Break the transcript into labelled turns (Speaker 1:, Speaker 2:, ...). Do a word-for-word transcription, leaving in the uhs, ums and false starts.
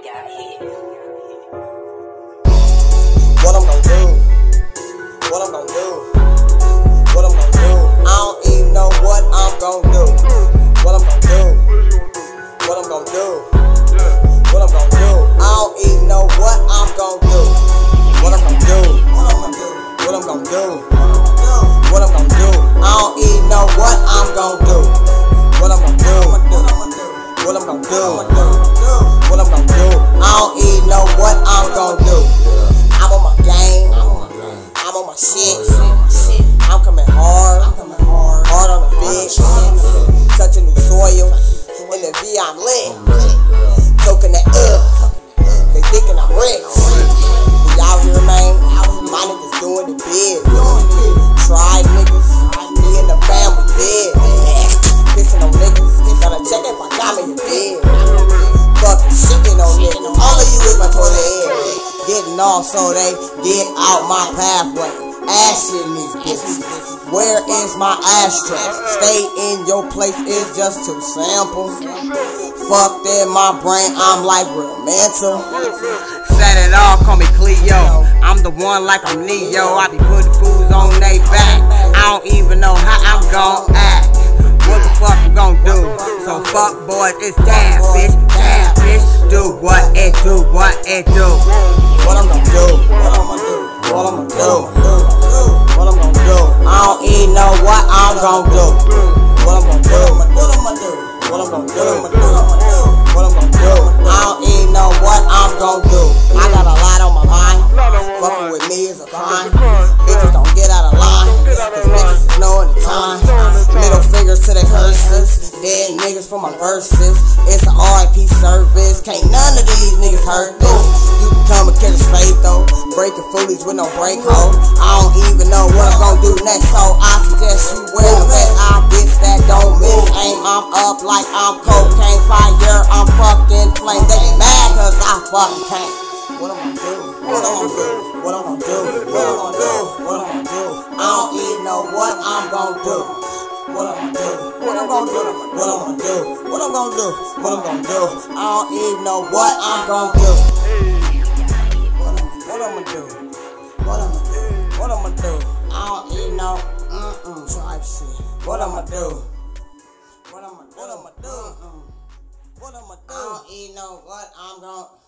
Speaker 1: got hit.
Speaker 2: What I'm gon' do? What I'm gon' do? What I'm gon' do? I don't even know what I'm gon' do. What I'm gon' do? What I'm gon' do? What I'm gon' do? I don't even know what I'm gon' do. What I'm gon' do? What I'm gon' do? What I'm gon' do? I don't even know what I'm gon' do. What I'm gon' do? What I'm gon' do? What I'm gon' do? I don't even know what I'm gon' do. I'm on my game. I'm on my shit. I'm coming hard. Hard on the bitch. Touching new soil. In the V I'm lit. Toking that up. They thinking I'm rich. We out here, man. My niggas doing the big. Tried niggas. Me and the family dead. Pissing on niggas. Gotta check if I got me a bed. Fucking shitting on niggas. All of you is my toilet head. Getting off so they get out my pathway. Ass in these bitches. Where is my ashtray? Stay in your place, it's just too simple. Fucked in my brain, I'm like real mental.
Speaker 3: Set it off, call me Cleo. I'm the one like I'm Leo. I be putting fools on they back. I don't even know how I'm gon' act. What the fuck I'm gon' do? So fuck boys, it's damn bitch, damn bitch. Do what it do, what it do.
Speaker 2: What I'm gon' do? What I'm gon' do? What I'm gon' do? What I'm gon' do? I don't even know what I'm gon' do. What I'm gon' do? What I'm gon' do? What I'm gon' do? What I'm gon' do? I don't even know what I'm gon' do. I got a lot on my mind. Fucking with me is a crime. Bitches don't get out of line. Cause bitches is knowing the time. Middle fingers to the curses. Dead niggas for my verses. It's an R I P service. Can't none of these niggas hurt this. You can come and catch a straight though. Breaking foolies with no break hole. I don't even know what I'm gonna do next, so I suggest you wear the vest. I bitch that don't miss aim. I'm up like I'm cocaine fire. I'm fucking flame. They get mad cause I fucking can't. What I'm gonna do? What I'm gonna do? What I'm gonna do? What I'm gonna do? What I'm gonna do? I don't even know what I'm gonna do. What I'm gonna do? What I'm gonna do? What I'm gonna do? What I'm gonna do? What I'm gonna do? I don't even know what I'm gonna do. What I'm gonna do? What I'm gonna do? What I'm gonna do? I don't even know. Mm-mm. Tribe shit. What I'm gonna do? What I'm gonna do? What I'm gonna do? What I'm gonna do? I don't even know what I'm gonna